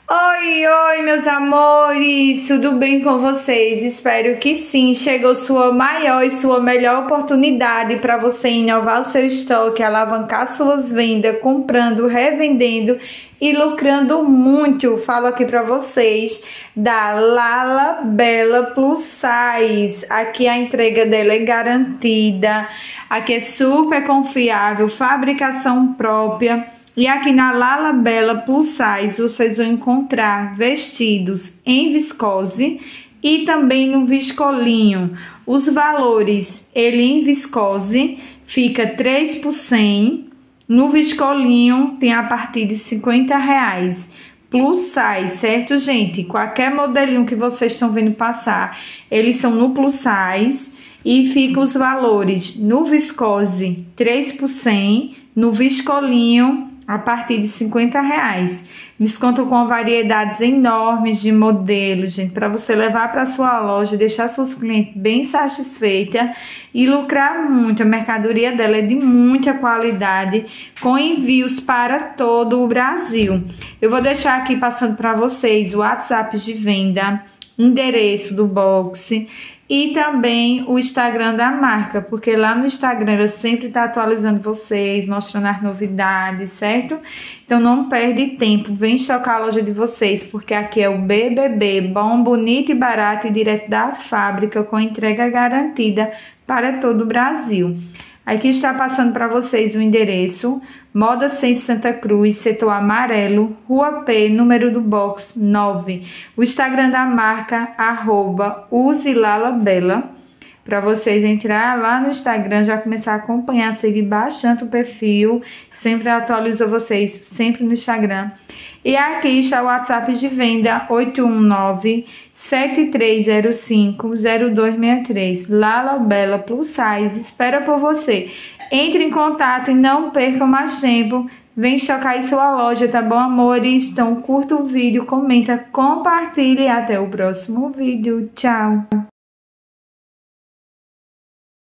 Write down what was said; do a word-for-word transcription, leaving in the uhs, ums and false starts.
Oi, oi, meus amores, tudo bem com vocês? Espero que sim. Chegou sua maior e sua melhor oportunidade para você inovar o seu estoque, alavancar suas vendas, comprando, revendendo e lucrando muito. Falo aqui para vocês da Lala Bela Plus Size. Aqui a entrega dela é garantida, aqui é super confiável, fabricação própria. E aqui na Lala Bela Plus Size vocês vão encontrar vestidos em viscose e também no viscolinho. Os valores, ele em viscose fica três por cem, no viscolinho tem a partir de cinquenta reais. Plus size, certo, gente? Qualquer modelinho que vocês estão vendo passar, eles são no plus size e ficam os valores no viscose três por cem, no viscolinho a partir de cinquenta reais. Eles contam com variedades enormes de modelos, gente, para você levar para sua loja, deixar seus clientes bem satisfeitos e lucrar muito. A mercadoria dela é de muita qualidade, com envios para todo o Brasil. Eu vou deixar aqui passando para vocês o WhatsApp de venda, endereço do box e também o Instagram da marca, porque lá no Instagram ela sempre tá atualizando vocês, mostrando as novidades, certo? Então não perde tempo, vem estocar a loja de vocês, porque aqui é o B B B, bom, bonito e barato e direto da fábrica, com entrega garantida para todo o Brasil. Aqui está passando para vocês o endereço, Moda Center Santa Cruz, setor amarelo, Rua P, número do box nove. O Instagram da marca, arroba uselalabela, para vocês entrar lá no Instagram, já começar a acompanhar, seguir bastante o perfil, sempre atualizo vocês, sempre no Instagram. E aqui está o WhatsApp de venda, oito um nove, sete três zero cinco, zero dois seis três. Lala Bela Plus Size, espera por você. Entre em contato e não perca mais tempo. Vem estocar aí sua loja, tá bom, amores? Então curta o vídeo, comenta, compartilhe e até o próximo vídeo. Tchau!